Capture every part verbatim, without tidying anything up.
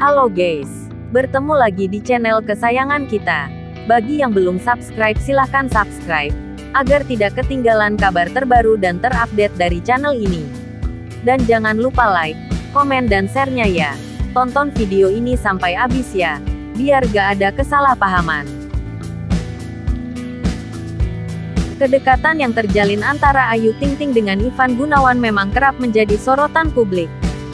Halo guys, bertemu lagi di channel kesayangan kita. Bagi yang belum subscribe silahkan subscribe, agar tidak ketinggalan kabar terbaru dan terupdate dari channel ini. Dan jangan lupa like, komen dan share-nya ya. Tonton video ini sampai habis ya, biar gak ada kesalahpahaman. Kedekatan yang terjalin antara Ayu Ting Ting dengan Ivan Gunawan memang kerap menjadi sorotan publik.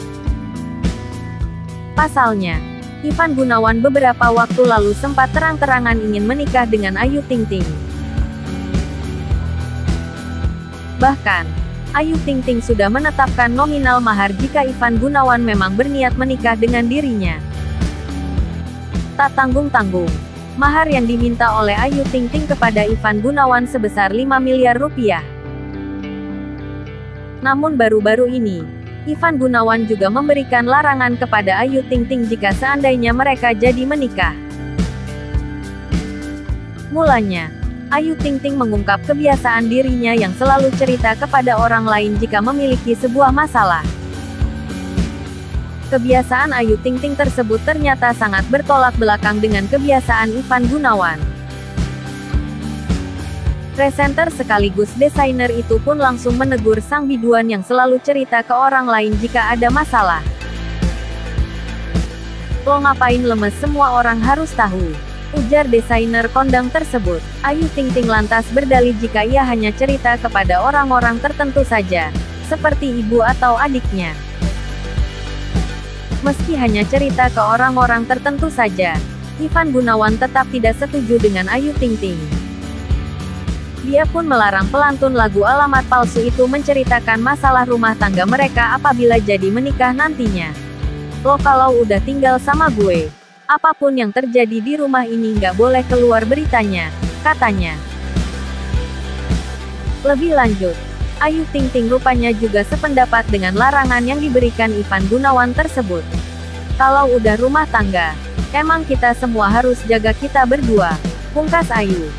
Pasalnya, Ivan Gunawan beberapa waktu lalu sempat terang-terangan ingin menikah dengan Ayu Ting Ting. Bahkan, Ayu Ting Ting sudah menetapkan nominal mahar jika Ivan Gunawan memang berniat menikah dengan dirinya. Tak tanggung-tanggung, mahar yang diminta oleh Ayu Ting Ting kepada Ivan Gunawan sebesar lima miliar rupiah. Namun baru-baru ini, Ivan Gunawan juga memberikan larangan kepada Ayu Ting Ting jika seandainya mereka jadi menikah. Mulanya, Ayu Ting Ting mengungkap kebiasaan dirinya yang selalu cerita kepada orang lain jika memiliki sebuah masalah. Kebiasaan Ayu Ting Ting tersebut ternyata sangat bertolak belakang dengan kebiasaan Ivan Gunawan. Presenter sekaligus desainer itu pun langsung menegur sang biduan yang selalu cerita ke orang lain jika ada masalah. "Lo ngapain lemes, semua orang harus tahu," ujar desainer kondang tersebut. Ayu Ting Ting lantas berdalih jika ia hanya cerita kepada orang-orang tertentu saja, seperti ibu atau adiknya. Meski hanya cerita ke orang-orang tertentu saja, Ivan Gunawan tetap tidak setuju dengan Ayu Ting Ting. Dia pun melarang pelantun lagu Alamat Palsu itu menceritakan masalah rumah tangga mereka apabila jadi menikah nantinya. "Lo kalau udah tinggal sama gue, apapun yang terjadi di rumah ini nggak boleh keluar beritanya," katanya. Lebih lanjut, Ayu Ting Ting rupanya juga sependapat dengan larangan yang diberikan Ivan Gunawan tersebut. "Kalau udah rumah tangga, emang kita semua harus jaga kita berdua," pungkas Ayu.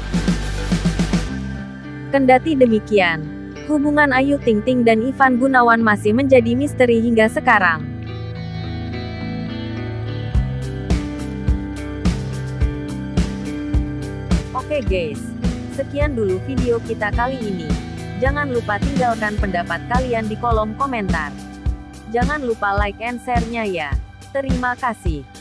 Kendati demikian, hubungan Ayu Ting Ting dan Ivan Gunawan masih menjadi misteri hingga sekarang. Oke guys, sekian dulu video kita kali ini. Jangan lupa tinggalkan pendapat kalian di kolom komentar. Jangan lupa like and share-nya ya. Terima kasih.